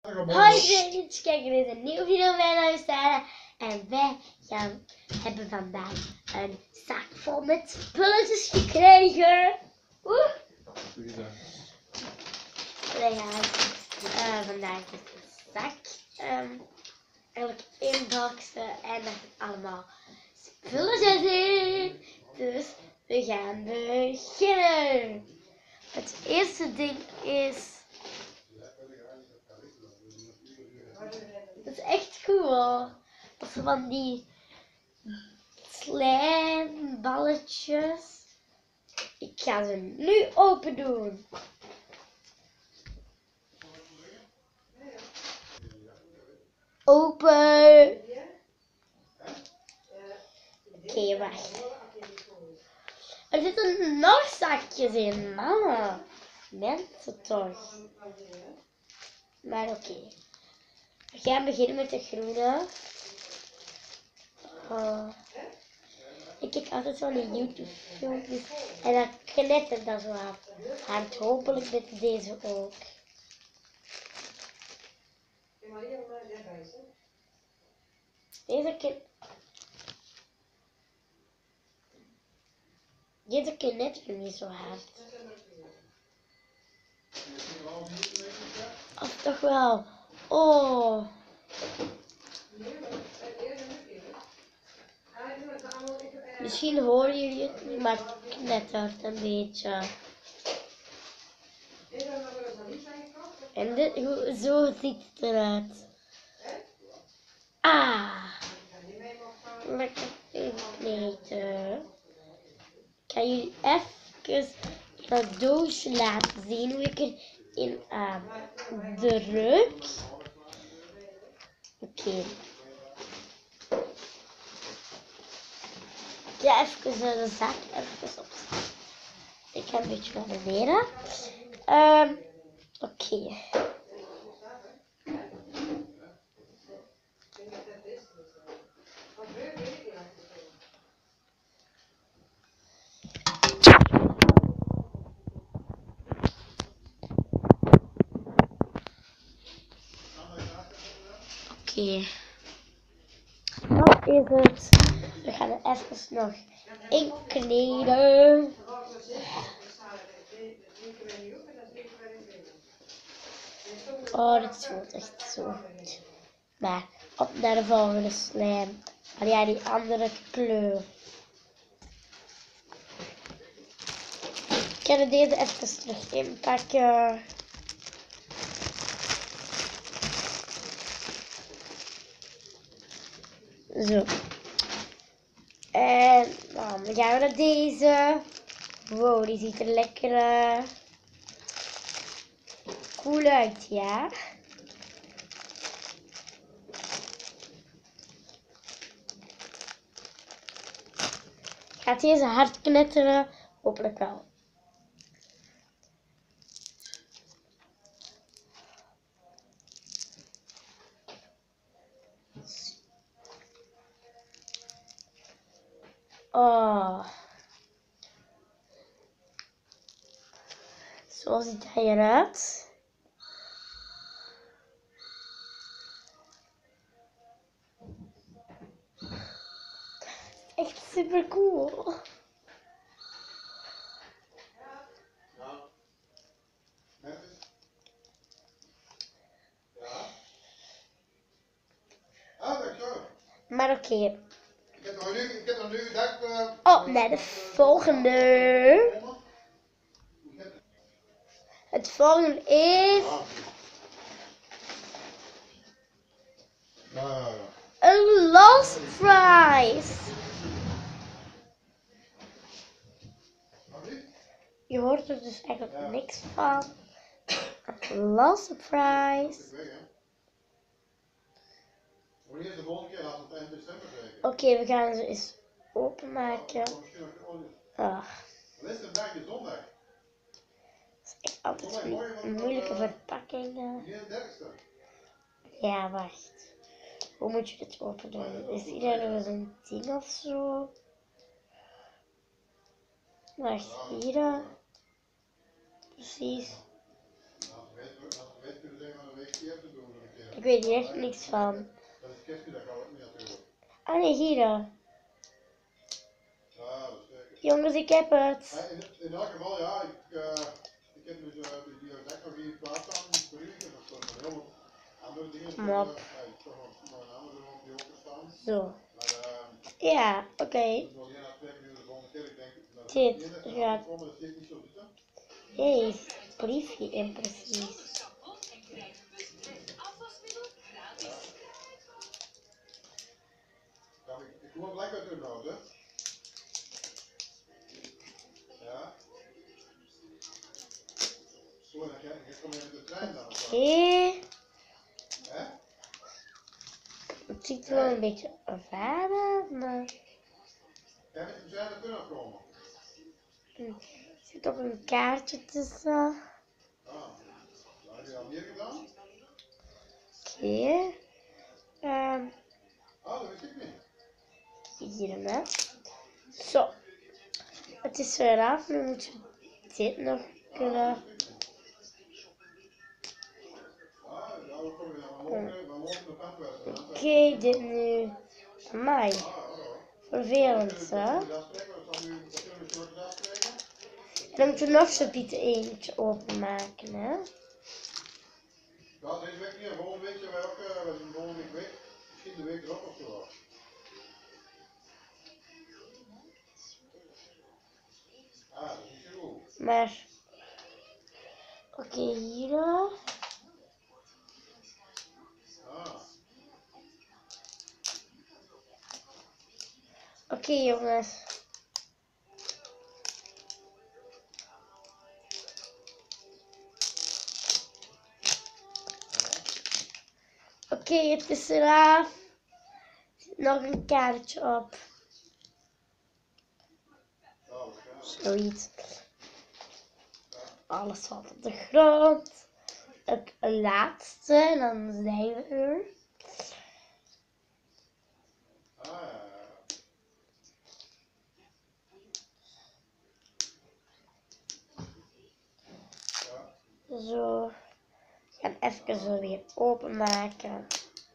Hoi iedereen, kijk, dit is een nieuwe video van mijn naam is Sarah. En wij hebben vandaag een zak vol met spulletjes gekregen. Wij gaan vandaag is een zak. Eigenlijk één box en daar zit allemaal spulletjes in. Dus we gaan beginnen. Het eerste ding is... Dat is echt cool. Dat zijn van die slijmballetjes. Ik ga ze nu open doen. Open. Oké, wacht. Er zitten nog zakjes in, mama. Mensen toch. Maar oké. We gaan beginnen met de groene. Ik kijk altijd zo naar YouTube filmpjes en dan knettert dat zo hard. Hopelijk met deze ook. Deze knettert niet zo hard. Of toch wel. Oh. Misschien horen jullie het niet, maar het knettert een beetje. En zo ziet het eruit. Ah. Lekker kneten. Ik ga jullie even dat doosje laten zien hoe ik erin druk. Oké. Ik ga even de zak even opstaan. Ik ga een beetje naar beneden. Oké. Oké. Dat is het. We gaan er even nog in kneden. Oh, dit voelt echt zo goed. Maar op naar de volgende slijm. Maar ja, die andere kleur. Ik ga er deze even terug inpakken. Zo. En dan gaan we naar deze. Wow, die ziet er lekker cool uit, ja. Gaat deze hard knetteren? Hopelijk wel. Oh. Zo ziet hij eruit. Echt super cool. Maar oké. Ik heb nog nu gedacht... Oh, naar de volgende. Het volgende is... een lost prize. Je hoort er dus eigenlijk niks van. Lost prize. Oké, we gaan ze eens openmaken. Dat is echt altijd een moeilijke verpakking. Ja, wacht. Hoe moet je dit open doen? Is hier nog een ding of zo? Wacht, hier. Precies. Ik weet hier echt niks van. Dat is kistje, dat gaat ook niet natuurlijk. Ah nee, hier. Ja, dat is zeker. Jongens, ik heb het. In elk geval, ja, ik heb dus die zak nog hier klaar staan, die springen, dat is toch heel wat andere dingen. Mop. Ik toch nog een andere op die open staan. Zo. Maar Ja, oké. dus nog 1 à 2 minuten de volgende keer, ik denk dat Dit gaat gaat. komen, dat zit niet zo zitten. Hé, briefje in precies. Ja, ik kom het lekker terug nou, hè. Ja. Zo, dan kom je met de trein dan. Oké. Hè? Het ziet er wel een beetje raar uit, maar. Ja, met de trein er kunnen komen. Er zit ook een kaartje tussen. Ah, heb je dat meer gedaan? Oké. Ah, dat wist ik niet. Hier net. Zo. Het is weer af. Nu moet je dit nog kunnen. Ah, ja, we komen we mogen de kant uit. Oké, dit nu. Amai. Vervelend, hè? Dan moet je nog zo'n Pieter eentje openmaken, hè? Ja, deze week niet. Volgende week zijn wij ook, we zijn volgende week, misschien de week erop of zo. Ah, dat is niet zo goed. Maar. Oké, hier. Ah, Oké, jongens. Oké, het is eraf. Er zit nog een kaartje op. Zoiets. Alles valt op de grond. Het laatste, en dan zijn we er. Zo. We gaan even zo weer openmaken.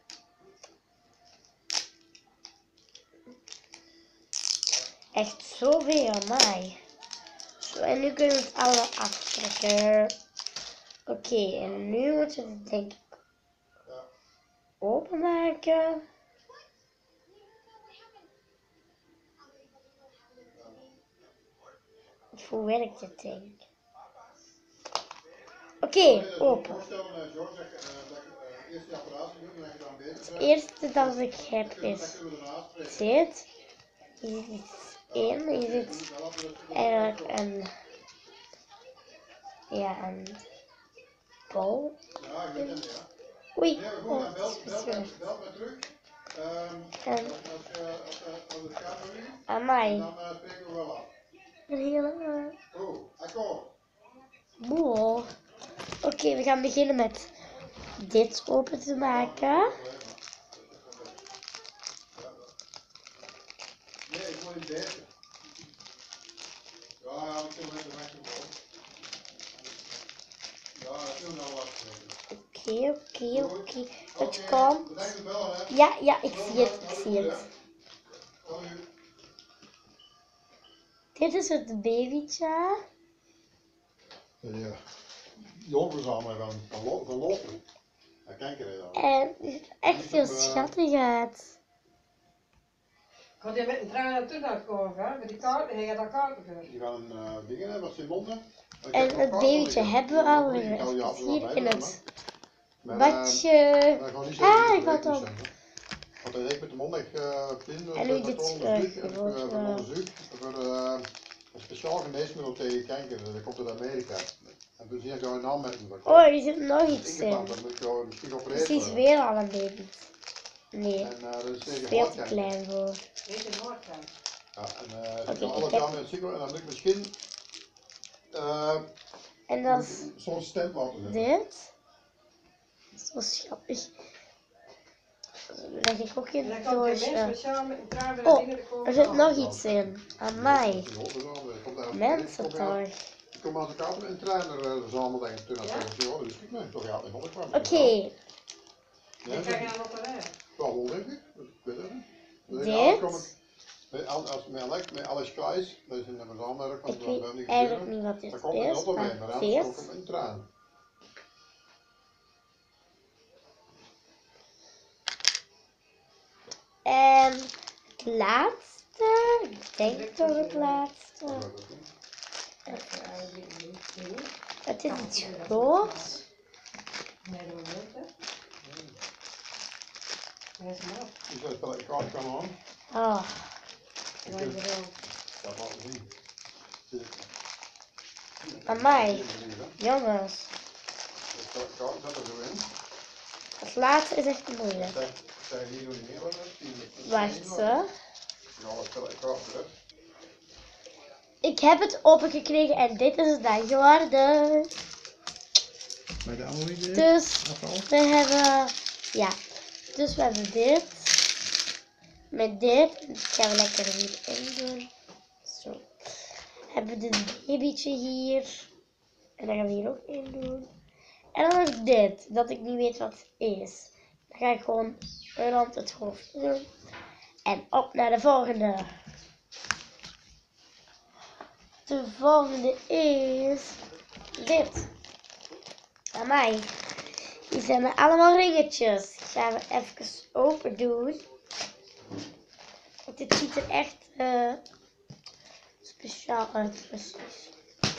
Echt zoveel, amai. Zo, en nu kunnen we het allemaal aftrekken. Oké, en nu moeten we het denk ik openmaken. Of hoe werkt dit ding? Oké, open. Het eerste dat ik heb is dit. Hier zit iets in. Hier zit eigenlijk een bol. Oei, oh, het is verscheurd. En amai. Een hele boel. Oké, we gaan beginnen met dit open te maken. Nee, ik wil niet deze. Ja, ik wil even weg gewoon. Ja, dat doen we nou wat. Oké. Het komt. Ja, ik zie het. Dit is het babytje. Ja, jongens allemaal van lopen. Kijk er dan. En het ziet er echt veel schattig uit. Gaat je met een trein naartoe naar komen, hè? Met die kaarten, hij gaat daar kaarten voor. Die gaan dingen hebben, wat ze in monden. En het babytje hebben we al. Het is hier in het badje. Ik had al. Want hij heeft met de mond vinden. En nu dit onderzoek voor een speciaal geneesmiddel tegen kanker. Dat komt uit Amerika. En toen zie ik jou een aanmerking. Oh, er zit nog iets in. Dan moet ik jou misschien opereren. Precies weer al een baby. Nee, En dat is tegen veel te klein voor. Weet je nooit van. Ja, en alles aan met het ziekenhuis en dan moet ik misschien en dat is zo'n stent laten zetten. dit. Zo schattig. Dat leg ik ook in het doosje. Oh, er zit nog iets in. Amai. Mensen toch. Ik kom als ik altijd een trainer verzameld denk ik toen dat zo. Ja, dus ik me toch ja, in 100 kwam. Oké. Ik krijg je dan nog wel. Toch wel denk ik. Ik weet het niet. Dus Dit. met alles kruis, dat is in de verzamelaar, kan Ik het wel weet niet eigenlijk gebeuren. niet wat dit Dan komt een is, auto mee, maar maar anders ook dit. een traan. En het laatste, ik denk dat het laatste. Het is iets groots. Nee, dat wil ik niet. Hij is maar. Dus dat spel ik kaart kan aan. Oh, Waar is er wel? Dat laten we zien. aan mij. Jongens, Dat kaart zet er zo in. het laatste is echt moeilijk. Zijn hier nog niet meer wat? Wacht ze. Ja, dat spel ik kaart terug. Ik heb het opengekregen en dit is het dan geworden. Bij de andere idee? Dus we hebben, ja, dus we hebben dit. Met dit, dat gaan we lekker hierin doen. Zo. Hebben we dit babytje hier. En dan gaan we hier ook in doen. En dan heb ik dit, dat ik niet weet wat het is. Dan ga ik gewoon rond het hoofd doen. En op naar de volgende. De volgende is dit. Aan mij. Hier zijn er allemaal ringetjes. Die gaan we even open doen. Want dit ziet er echt speciaal uit, precies.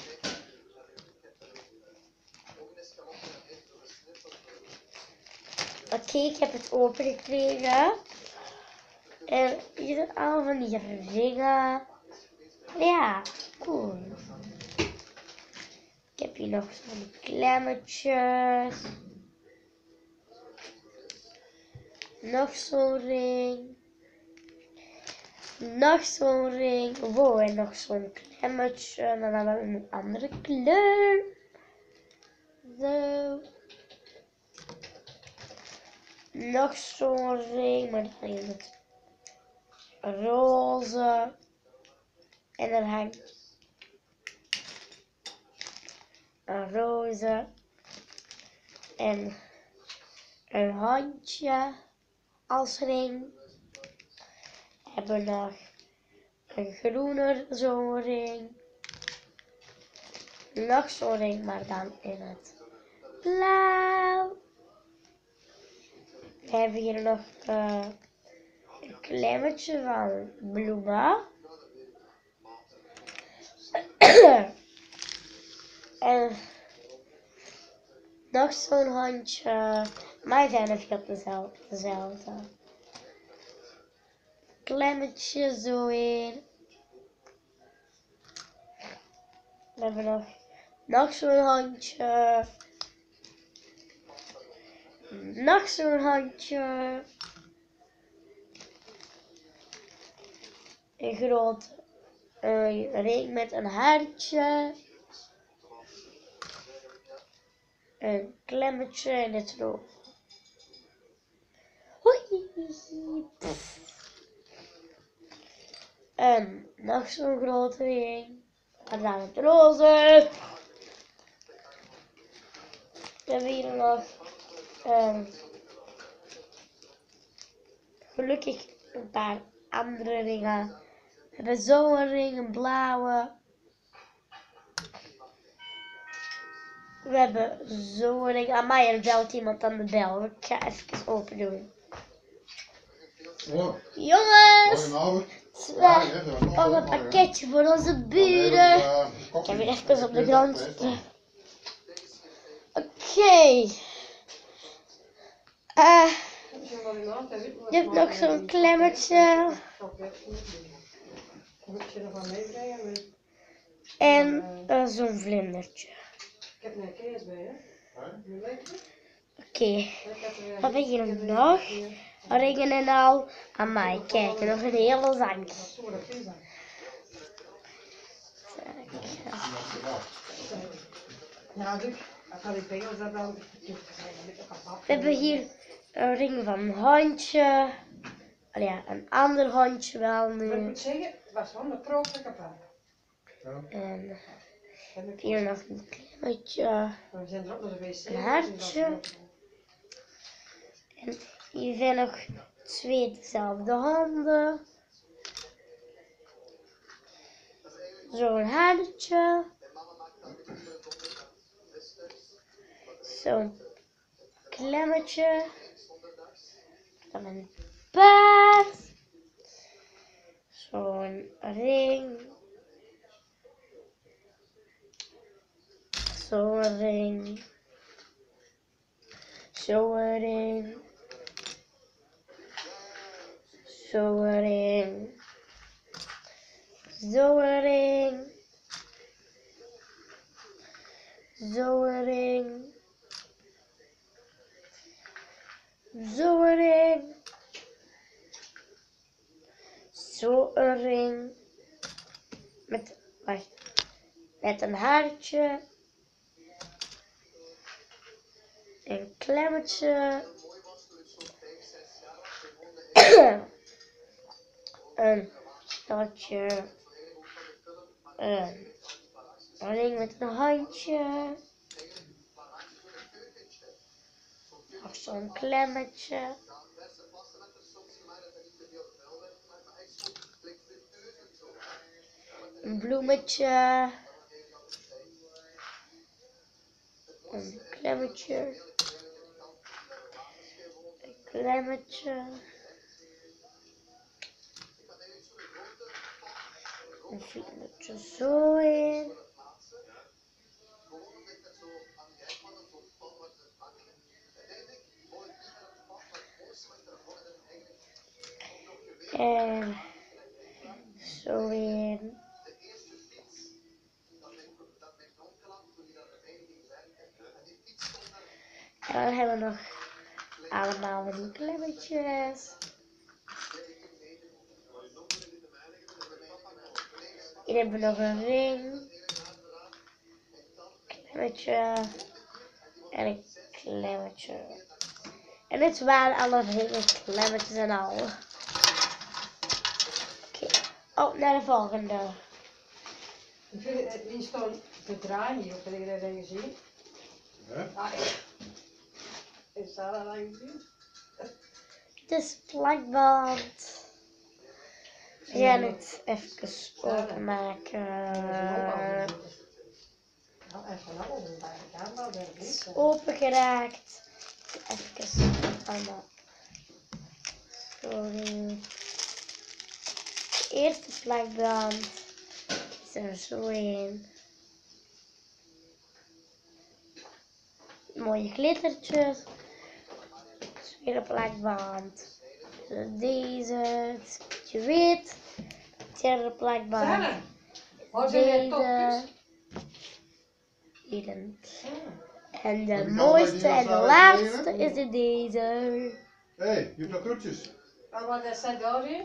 Oké, ik heb het open gekregen. En hier zijn allemaal van die ringen. Ja, cool. Ik heb hier nog zo'n klemmetjes. Nog zo'n ring. Nog zo'n ring. Wow, en nog zo'n klemmetje. En dan hebben we een andere kleur. Zo. Nog zo'n ring, maar dan is het roze. En dan hangt een roze. En een handje als ring. We hebben nog een groene zo'n ring. Nog zo'n ring, maar dan in het blauw. We hebben hier nog een klemmetje van bloemen. En nog zo'n handje. Maar zijn er veel dezelfde. Klemmetje zo in. We hebben nog zo'n handje. Nog zo'n handje. Een groot ring met een hartje. Een klemmetje in het rood. Hoi. En nog zo'n grote ring. En dan het roze. We hebben hier nog gelukkig een paar andere ringen. We hebben zo'n ring, een blauwe. We hebben zo'n ring. Aan mij er belt iemand aan de bel. Ik ga even open doen. Ja. Jongens! Goedenavond. We hebben een pakketje voor onze buren. Ik heb weer even op de grond. Oké. Je hebt nog zo'n klemmetje. En zo'n vlindertje. Ik heb een kees bij, hè? Oké. Wat hebben we hier nog? Ringen en al. Aan mij. Kijk, nog een hele zak. We hebben hier een ring van een hondje. Oh ja, een ander hondje wel nu. Ik moet zeggen, het was wel een proper kapot. En hier nog een klemmetje. We zijn er ook naar de wc. Een hartje. En En hier zijn nog 2 dezelfde handen. Zo'n haartje. Zo'n klemmetje. Dan een paard. Zo'n ring. Zo'n ring. Zo'n ring. Zo'n ring. Zo'n ring. Zo'n ring. Zo'n ring. Zo'n ring. Met een haartje. Een klemmetje. Een stadje. Een ring met een handje. Nog zo'n klemmetje. Een bloemetje. Een klemmetje. Een klemmetje. Een vingertje zo in. En zo in. En dan hebben we nog allemaal van die klemmetjes. Hier hebben we nog een ring. Klemmetje. En een klemmetje. En dit waren alle ringen, klemmetjes en al. Oké, op naar de volgende. Die stond te draaien hier, heb je dat gezien? Ah, is dat al gezien? Dit is plakband. We gaan het even openmaken. Het is opengeraakt. Even allemaal. Sorry. De eerste plakband is er zo in. Mooie glittertjes. Tweede plakband. Deze, het is een beetje wit. Derde plakband. Deze. Hier. En de mooiste en de laatste is deze. Hé, je hebt nog krukjes. Maar dat staat daarin.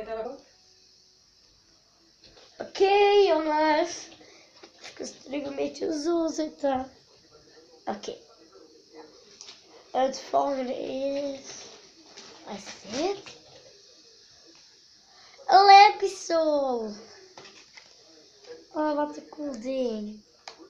Oké, jongens. Even terug een beetje zo zitten. Oké. Het volgende is... Wat is dit? Een lampistool. Oh, wat een cool ding.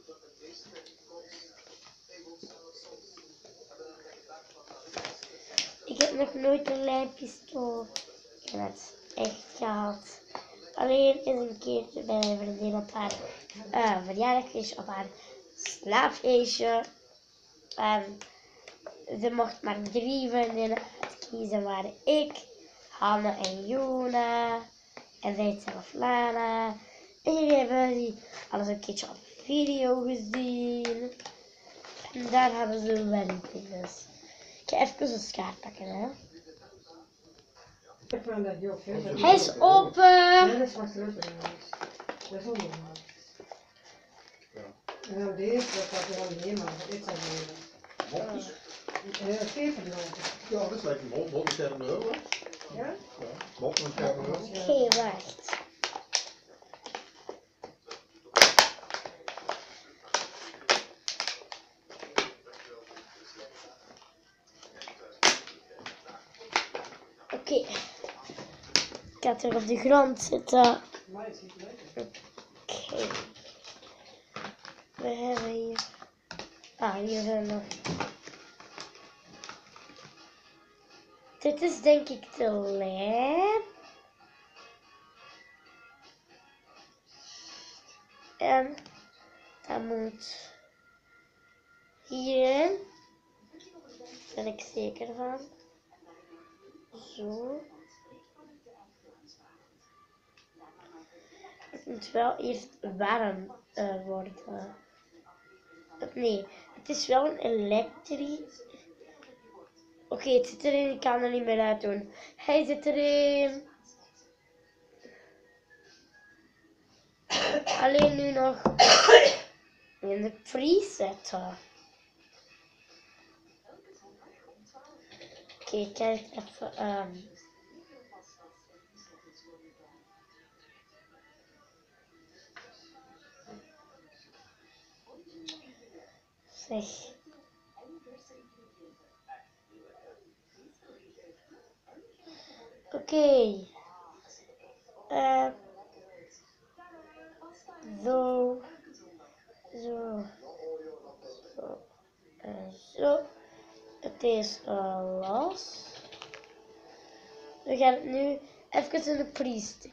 Ik heb nog nooit een lampistool in het echt gehad. Alleen eens een keertje bij mijn vriendin op haar verjaardagfeestje, op haar slaapfeestje. Ze mocht maar 3 vriendinnen uitkiezen, waren ik, Hanne en Jona. En zij heet zelf Lana. En jullie hebben die alles een keertje op video gezien. En daar hebben ze weddingdinges. Ik ga even een schaar pakken, hè. Hij is open. Nee, dat is wat groter. Dat is ook normaal. En deze, dat gaat er al helemaal. Dit zijn Mopjes? keverlopen. Ja, dat is lekker mop. Mop is €7. Ja? Ja, mop is €7. Oké, wacht. Oké. Ik ga het weer op de grond zitten. Maar het ziet lekker. Oké. We hebben hier... Ah, hier zijn nog... Dit is denk ik de lijm. En dat moet hierin. Daar ben ik zeker van. Zo. Het moet wel eerst warm worden. Nee, het is wel een elektrisch. Oké, het zit erin. Ik kan er niet meer uit doen. Hij zit erin. Alleen nu nog in de presetten. Oké, kijk even aan. Zeg. Oké. Zo. Zo. Zo. En zo. Het is los. We gaan het nu even in de preset.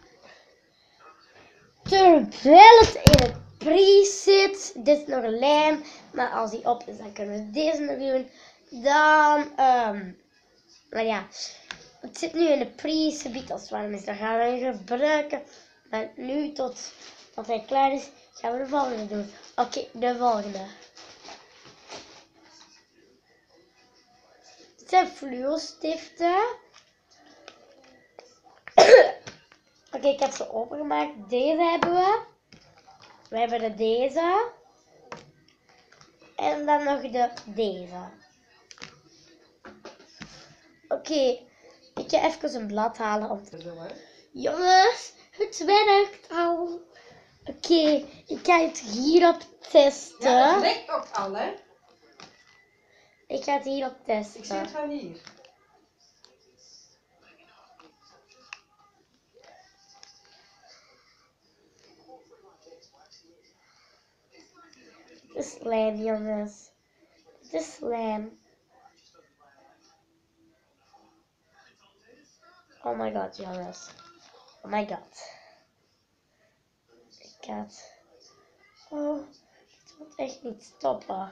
Terwijl het in het preset, dit is nog een lijm, maar als die op is, dan kunnen we deze nog doen. Dan, maar ja, het zit nu in de preset, als het warm is, dan gaan we hem gebruiken. Maar nu, tot hij klaar is, gaan we de volgende doen. Oké, de volgende. Dit zijn fluo-stiften. Oké, ik heb ze opengemaakt. Deze hebben we. We hebben deze. En dan nog deze. Oké, ik ga even een blad halen om te doen. Jongens, het werkt al. Oké, ik ga het hierop testen. Ja, het lijkt ook al, hè? Ik ga het hierop testen. Ik zie het van hier. Het is lijm, jongens. Het is lijm. Oh my god, jongens. Oh my god. Ik ga het... Oh, het moet echt niet stoppen.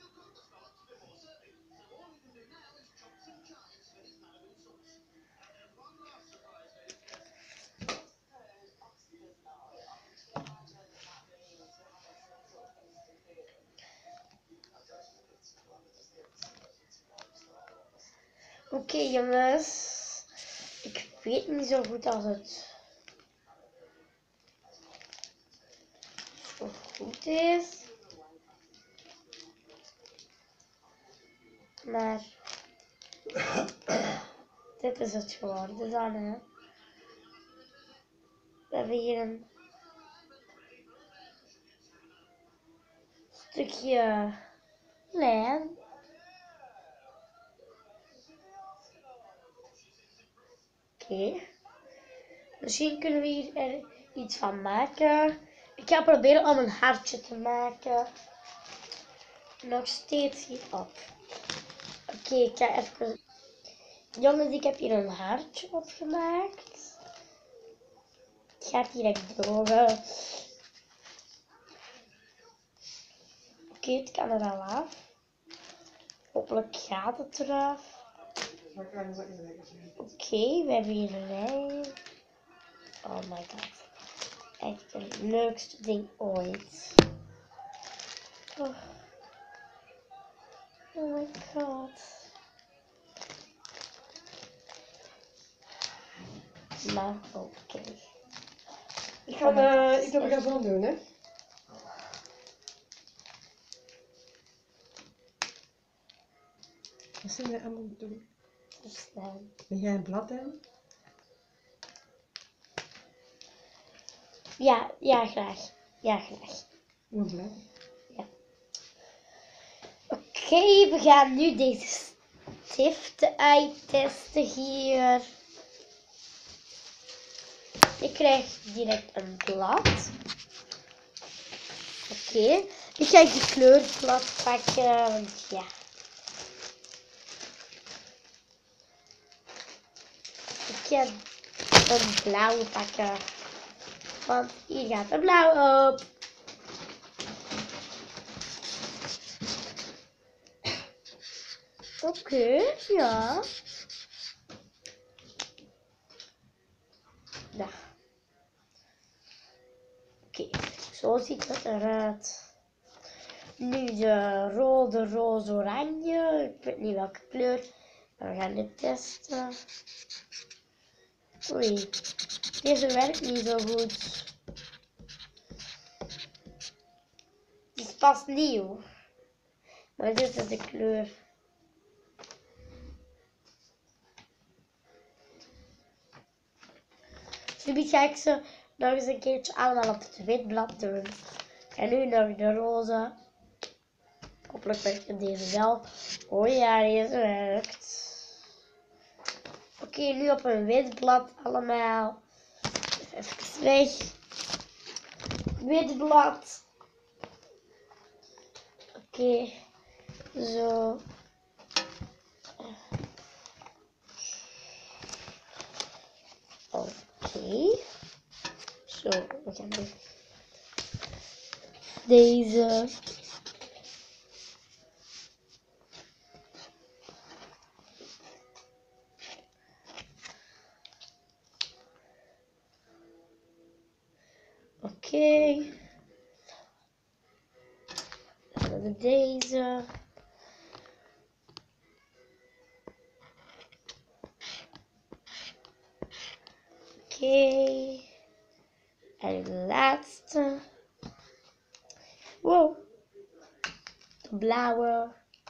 Oké, jongens. Ik weet niet zo goed als het zo goed is. Maar dit is het geworden dan, hè. We hebben hier een stukje lijm. Oké. Misschien kunnen we hier er iets van maken. Ik ga proberen om een hartje te maken. Nog steeds hierop. Oké, ik ga even... Jongens, ik heb hier een hartje opgemaakt. Ik ga het direct drogen. Oké, het kan er al af. Hopelijk gaat het eraf. Oké, we hebben hier een lijn. Oh my god. Echt het leukste ding ooit. Oh my god. Maar oké. Ik ga iets op elkaar van doen, hè? Wat zijn we allemaal doen? Verslaan. Ben jij een blad hebben? Ja, graag. Ja, graag. Een blad. Oké, we gaan nu deze stiften uittesten hier. Ik krijg direct een blad. Oké, ik ga die kleurblad pakken, want ja. ga een blauwe pakken. Want hier gaat een blauw op. Oké, ja. Nou. Oké, zo ziet het eruit. Nu de rode, roze, oranje. Ik weet niet welke kleur. Maar we gaan dit testen. Oei, deze werkt niet zo goed. Die is pas nieuw. Maar dit is de kleur. Nu ga ik ze nog eens een keertje allemaal op het wit blad doen. En nu nog de roze. Hopelijk werkt deze wel. Oh ja, deze werkt. Oké, nu op een wit blad allemaal. Even weg. Wit blad. Oké, zo. Oké. Zo, we gaan nu deze. Oké. Dan hebben we deze. Oké. En de laatste. Wow. De blauwe.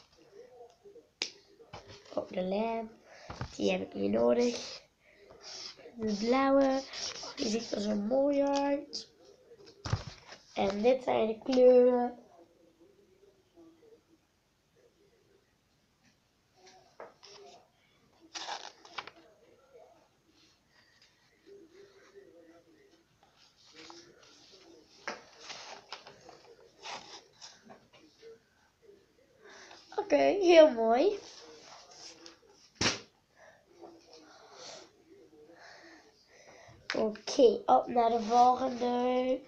Op de lijm. Die heb ik niet nodig. De blauwe. Die ziet er zo mooi uit. En dit zijn de kleuren. Oké, heel mooi. Oké, op naar de volgende.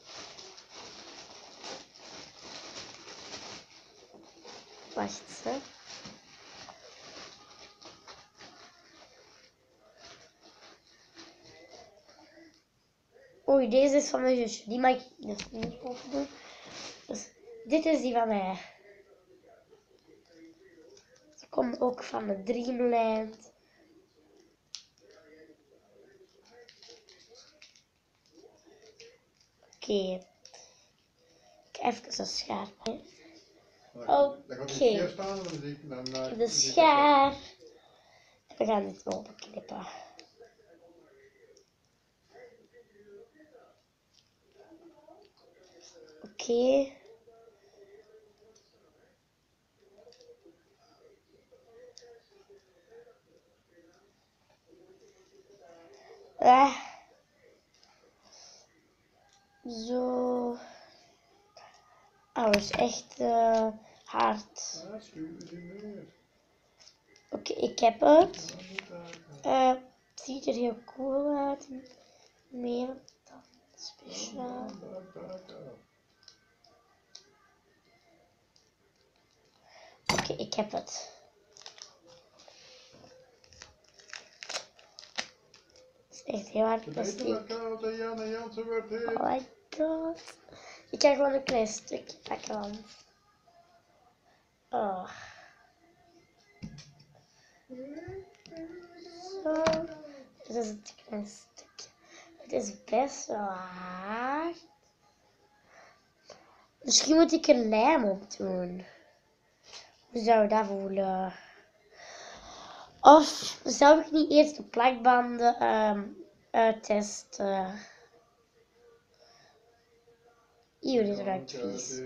Wacht hè. Oei, deze is van mijn zusje. Die mag ik dus niet open doen. Dus dit is die van mij. Ze komt ook van de Dreamland. Oké. Even een schaar. Oké. De schaar. We gaan dit openknippen. Oké. Zo. Oh, dat is echt hard. Oké, ik heb het. Het ziet er heel cool uit. Meer dan speciaal. Oké, ik heb het. Het is echt heel hard plastic. Oh my god. Ik kan gewoon een klein stukje pakken. Oh. Zo. Dit is het klein stukje. Het is best wel hard. Misschien moet ik er lijm op doen. Hoe zou je dat voelen? Of zou ik niet eerst de plakbanden uittesten? Hier, dit ruikt vies.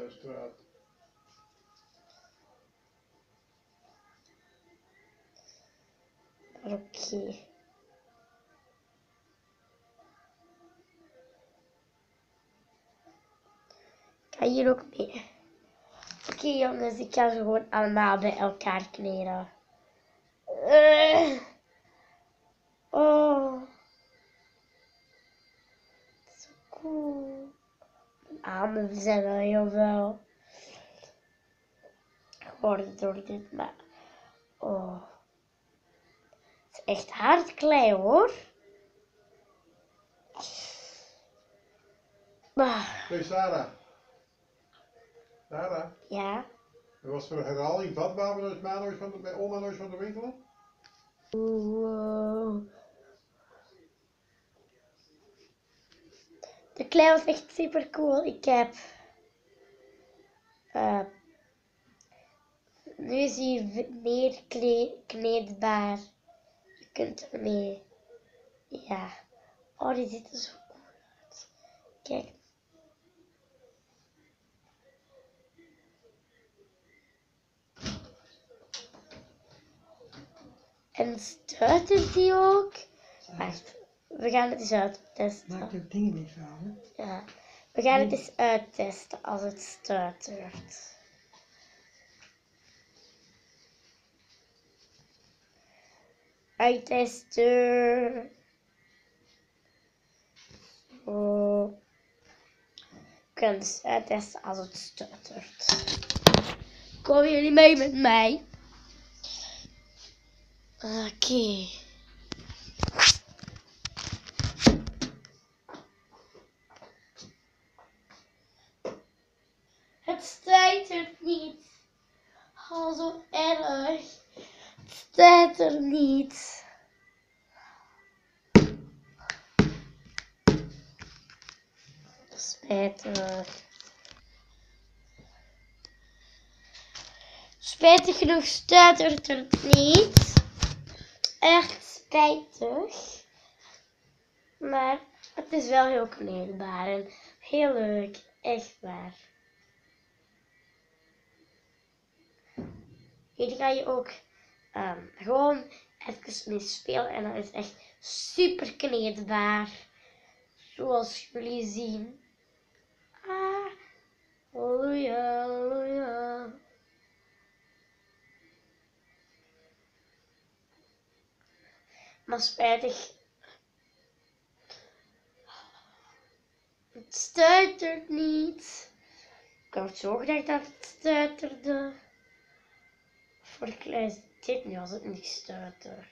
Maar oké. Ik ga hier ook mee. Oké jongens, ik ga ze gewoon allemaal bij elkaar kneden. Oh. namen. We zijn er heel veel geworden door dit. Maar, oh. Het is echt hard klei hoor. Hey Sarah. Sarah. Ja. Er was voor herhaling vatbaar bij oma nooit van de winkel? Wow. De klei was echt super cool. Ik heb... nu is hij meer kneedbaar. Je kunt ermee... Ja. Oh, die ziet er zo cool uit. Kijk. En stuitert die ook? Wacht, we gaan het eens uittesten. Maak je dingen niet aan, hè? Ja, we gaan het eens uittesten als het stuitert. Uittesten. Zo. We gaan dus uittesten als het stuitert. Komen jullie mee met mij? Oké. Het stuitert niet. Oh, zo erg. Het stuitert niet. Spijtig. Spijtig genoeg stuitert het niet. Echt spijtig. Maar het is wel heel kneedbaar en heel leuk. Echt waar. Hier ga je ook gewoon even mee spelen en dat is echt super kneedbaar. Zoals jullie zien. Ah, halleluja, halleluja. Maar spijtig. Het stuitert niet. Ik had zo gedacht dat het stuiterde. Voor de kleine dit nu als het niet stuitert.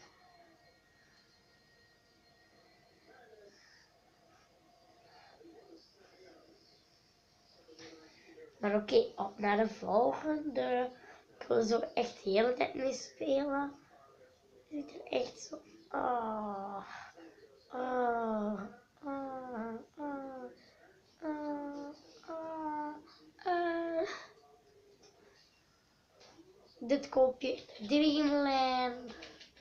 Maar oké, op naar de volgende. Ik wil zo echt de hele tijd mee spelen. Het ziet er echt zo. Oh. Oh. Oh. Oh. Oh. Oh. Oh. Dit kopje Dreamland.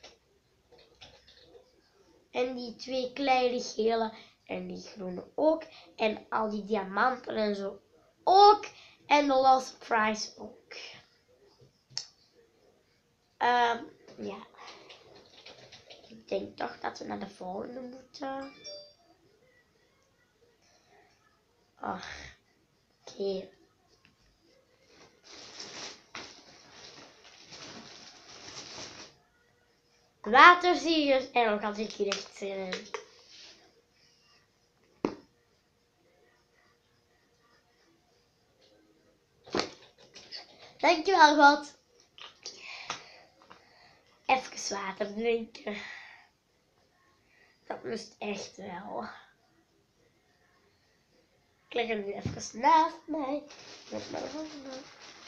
En die twee kleine gele en die groene ook. En al die diamanten en zo ook. En de Lost Prize ook. Ja. Ik denk toch dat we naar de volgende moeten. Ach, oké. Waterziegers. En dan had ik hier echt zin in. Dankjewel, God. Even water drinken. Dat moest echt wel. Ik leg hem nu even naast mij. Met mijn handen.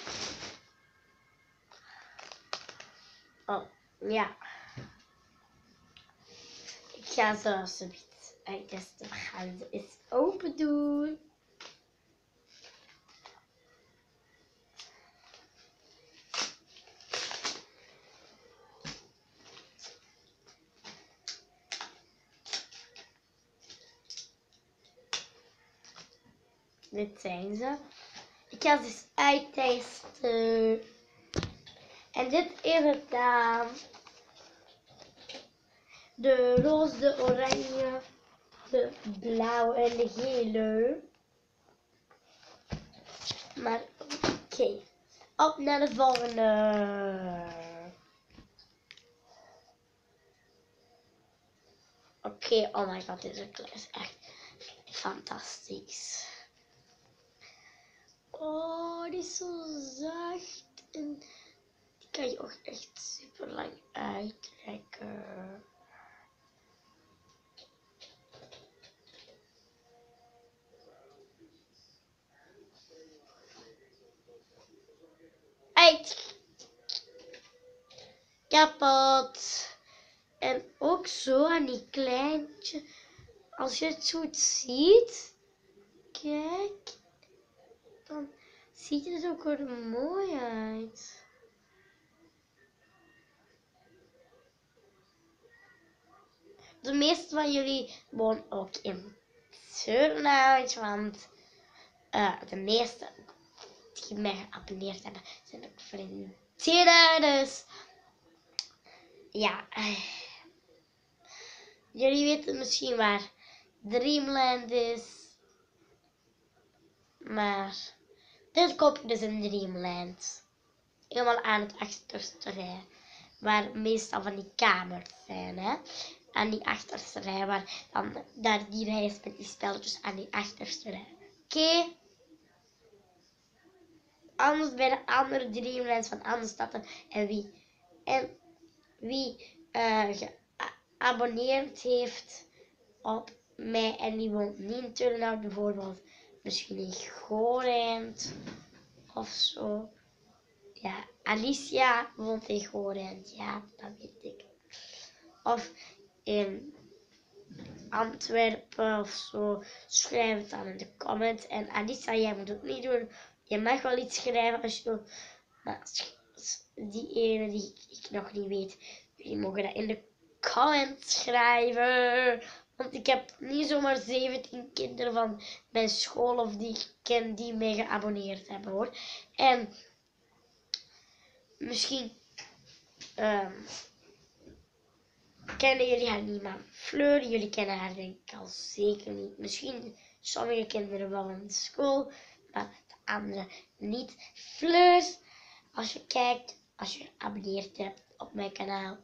Oh, ja. Ik ga zo zoiets uittesten. We gaan ze eens open doen. Dit zijn ze. Ik ga ze eens uittesten. En dit is het dan. De roze, de oranje, de blauwe en de gele. Maar oké. Op naar de volgende. Oké, oh my god, deze kleur is echt fantastisch. Oh, die is zo zacht. En die kan je ook echt super lang uittrekken. Uit! Kapot! En ook zo aan die kleintje. Als je het goed ziet, kijk, dan ziet het ook er mooi uit. De meeste van jullie wonen ook in Turnhout, want de meeste die mij geabonneerd hebben, zijn ook vrienden. Dus ja, jullie weten misschien waar Dreamland is, maar dit koop je dus in Dreamland. Helemaal aan het achterste rij, waar meestal van die kamers zijn, hè. Aan die achterste rij, waar dan daar die rij is met die spelletjes aan die achterste rij. Oké? Anders bij de andere Dreamlands van andere steden en wie geabonneerd heeft op mij en die woont niet in Turnhout bijvoorbeeld, misschien in Gorent of zo. Ja, Alicia woont in Gorent, ja, dat weet ik. Of in Antwerpen of zo, schrijf het dan in de comments. En Alicia, jij moet het niet doen. Je mag wel iets schrijven als je wil, maar die ene die ik nog niet weet, jullie mogen dat in de comments schrijven. Want ik heb niet zomaar 17 kinderen van mijn school of die ik ken die mij geabonneerd hebben, hoor. En misschien kennen jullie haar niet, maar Fleur, jullie kennen haar denk ik al zeker niet. Misschien sommige kinderen wel van de school, maar de anderen niet. Fleur, als je kijkt, als je geabonneerd hebt op mijn kanaal,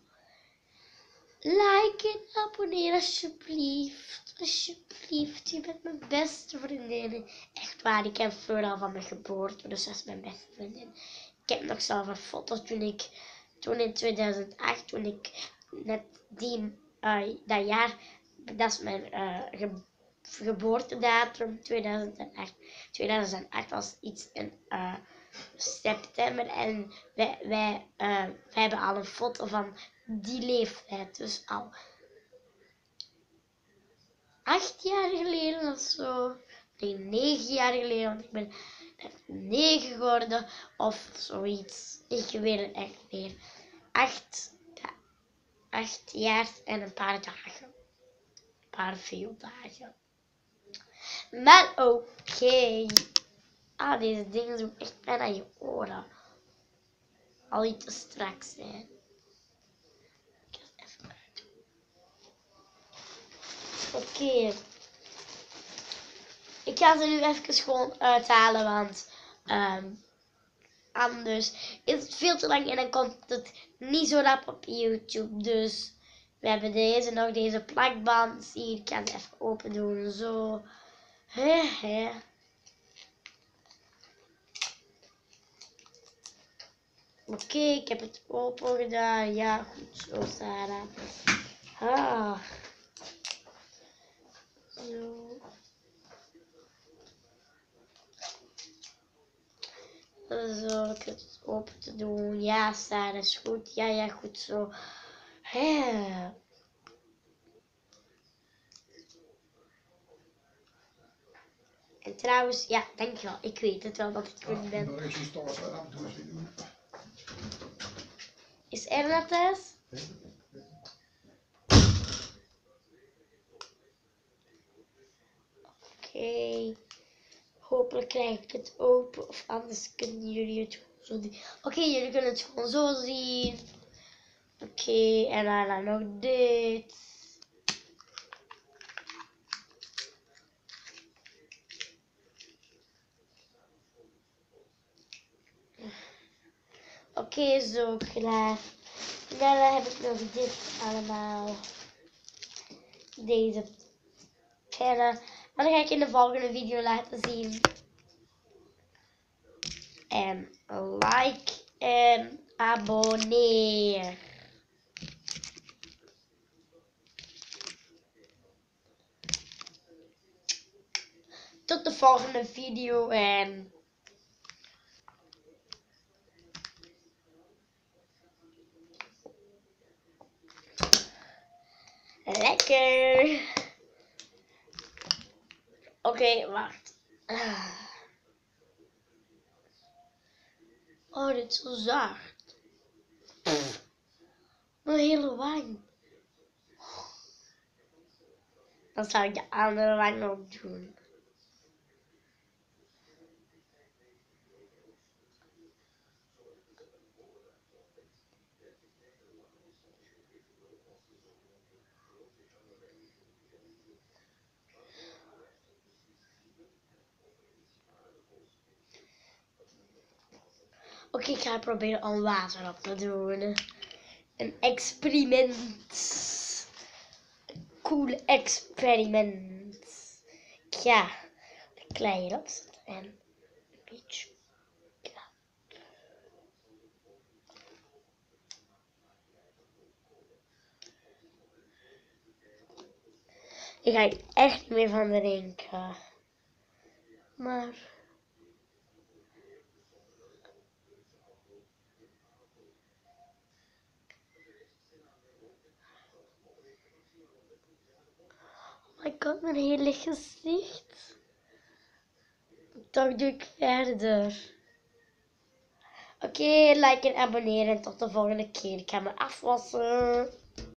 like en abonneer alsjeblieft. Alsjeblieft, je bent mijn beste vriendin. Echt waar, ik ken Fleur al van mijn geboorte, dus dat is mijn beste vriendin. Ik heb nog zelf een foto toen in 2008, toen ik net dat jaar, dat is mijn geboortedatum, 2008. 2008 was iets in september en wij hebben al een foto van die leeftijd, dus al 8 jaar geleden of zo. Nee, 9 jaar geleden, want ik ben 9 geworden of zoiets. Ik weet het echt meer. 8 jaar en een paar dagen. Een paar veel dagen. Maar oké. Deze dingen doen echt pijn aan je oren. Al iets te strak zijn. Ik ga het even uit. Oké. Ik ga ze nu even gewoon uithalen, want anders is het veel te lang en dan komt het niet zo rap op YouTube. Dus we hebben deze nog, deze plakband. Zie je, ik kan het even open doen, zo. Oké, ik heb het open gedaan. Ja, goed zo, Sarah. Zo. Zo, ik heb het open te doen. Ja, Sarah, is goed. Ja, goed zo. En trouwens, ja, dankjewel. Ik weet het wel dat ik goed ben. Is Erna thuis? Oké. Hopelijk krijg ik het open. Of anders kunnen jullie het gewoon zo zien. Oké, jullie kunnen het gewoon zo zien. Oké, en dan nog dit. Oké, zo klaar. En dan heb ik nog dit allemaal. Deze pennen. Maar dat ga ik in de volgende video laten zien. En like en abonneer. Tot de volgende video en lekker. Oké, wacht. Oh, dit is zo zacht. Een hele wijn. Dan zal ik de andere wijn nog doen. Oké, ik ga proberen om water op te doen. Een experiment. Cool experiment. Ik ga de klei erop zetten en een beetje. Ja. Ik ga er echt niet meer van drinken. Maar oh my god, mijn hele gezicht. Toch doe ik verder. Oké, like en abonneren en tot de volgende keer. Ik ga me afwassen.